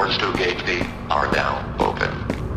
Doors to Gate B are now open.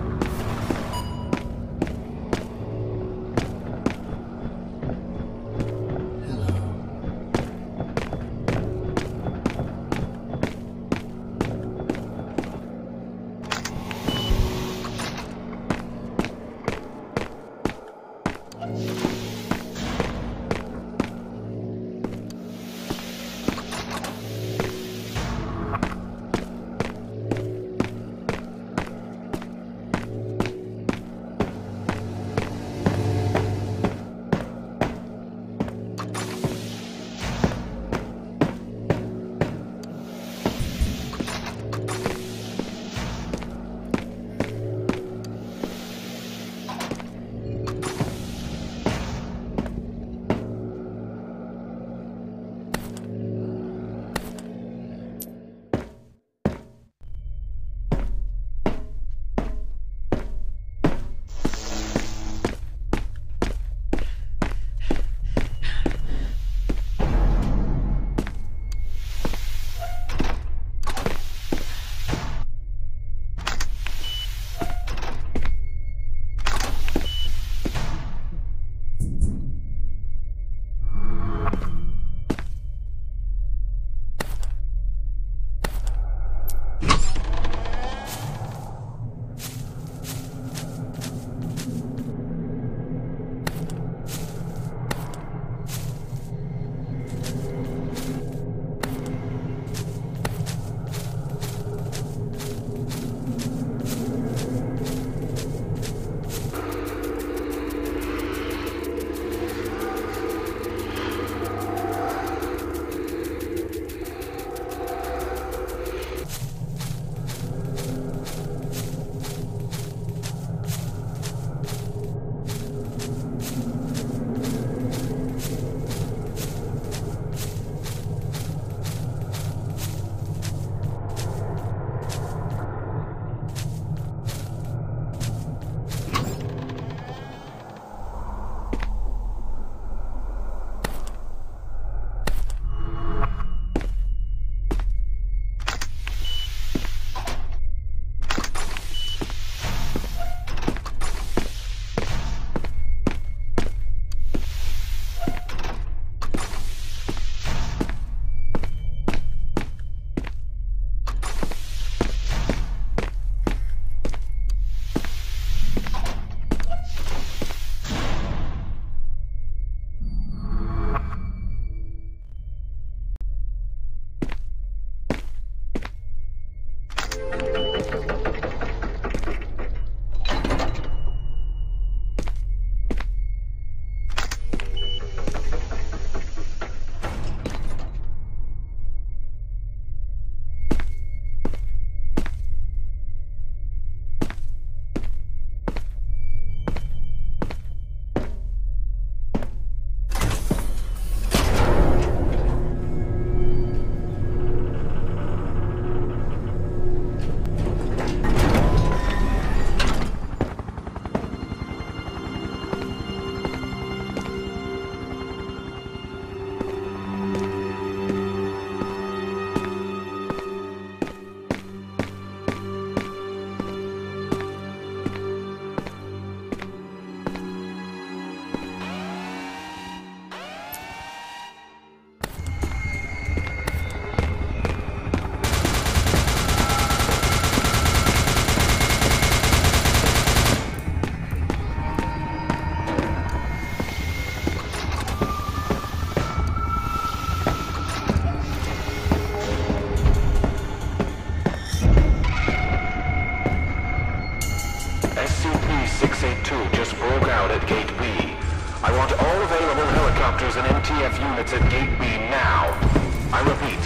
SCP-682 just broke out at Gate B. I want all available helicopters and MTF units at Gate B now. I repeat,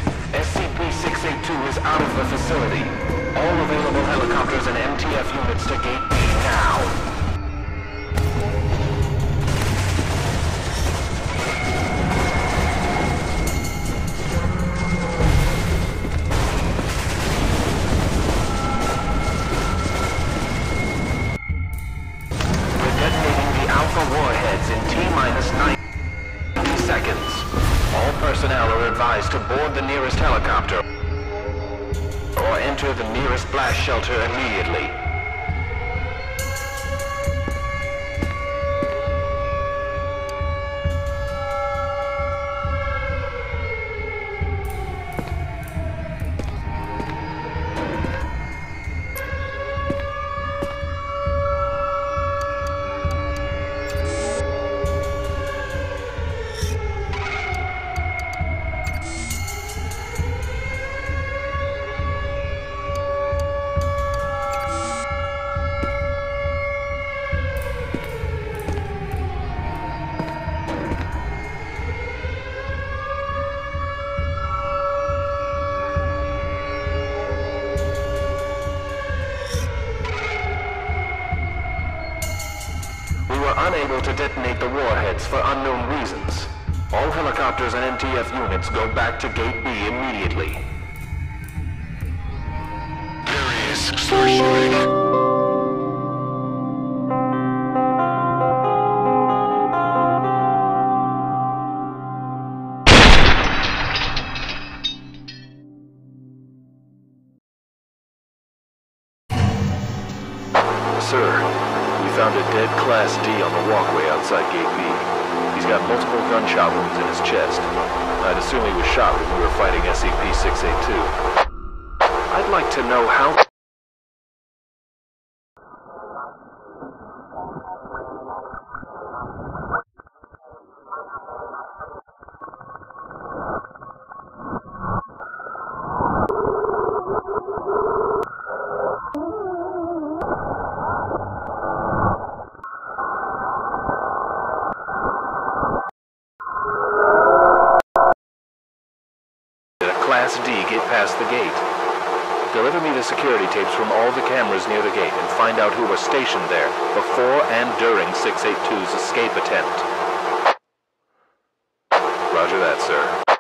SCP-682 is out of the facility. All available helicopters and MTF units to Gate B now. Warheads in T-minus 90 seconds. All personnel are advised to board the nearest helicopter or enter enter the nearest blast shelter immediately. We were unable to detonate the warheads for unknown reasons. All helicopters and NTF units go back to Gate B immediately. There he is. Start shooting. Sir, we found a dead Class D on the walkway outside Gate B. He's got multiple gunshot wounds in his chest. I'd assume he was shot when we were fighting SCP-682. I'd like to know how... Class D get past the gate. Deliver me the security tapes from all the cameras near the gate and find out who was stationed there before and during 682's escape attempt. Roger that, sir.